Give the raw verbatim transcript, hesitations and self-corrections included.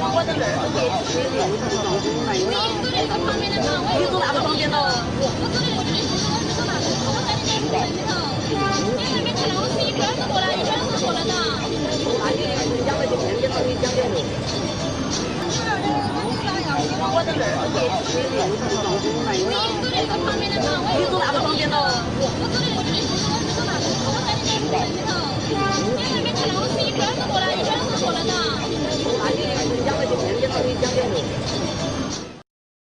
我的儿子也是。你坐旁边的嘛，我你坐哪个旁边喽？我坐的我这里，我坐哪个？我在那边里头。你那边看到我是一边是过来，一边是过来的。那你讲了就别人给你讲点路。我的儿子也是。你坐旁边的嘛，我你坐哪个旁边喽？我坐的我这里，我坐哪个？我在那边里头。你那边看到我是一边是过来，一边是过来的。那你讲了就别人给你讲点路。